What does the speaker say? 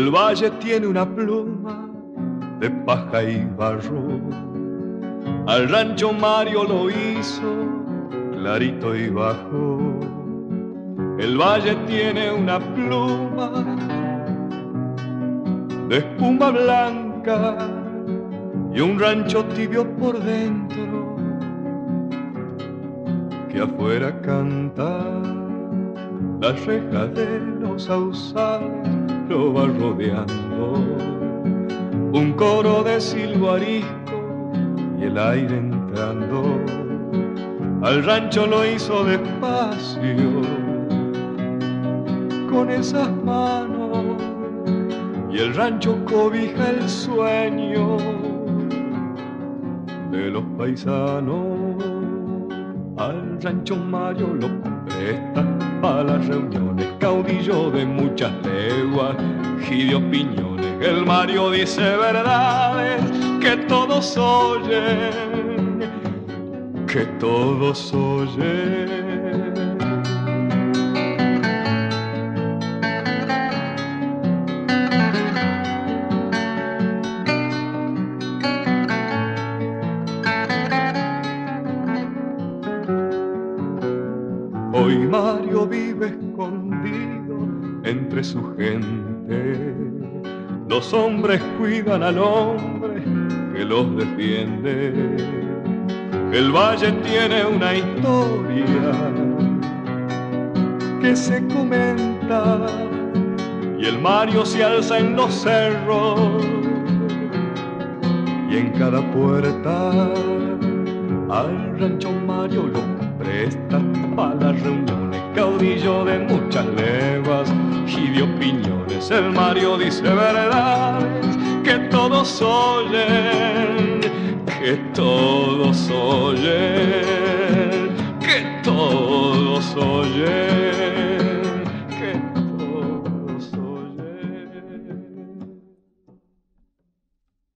El valle tiene una pluma de paja y barro. Al rancho Mario lo hizo clarito y bajo. El valle tiene una pluma de espuma blanca y un rancho tibio por dentro que afuera canta. Las rejas de los sausales lo va rodeando un coro de silbo arisco y el aire entrando. Al rancho lo hizo despacio con esas manos y el rancho cobija el sueño de los paisanos. Al rancho Mario lo presta para las reuniones, caudillo de muchas leguas y de opiniones. El Mario dice verdades que todos oyen, que todos oyen. Hoy Mario vive escondido entre su gente. Los hombres cuidan al hombre que los defiende. El valle tiene una historia que se comenta y el Mario se alza en los cerros y en cada puerta. Al rancho Mario lo presta para las reuniones, caudillo de muchas leguas y de opiniones. El Mario dice verdades que todos oyen, que todos oyen, que todos oyen.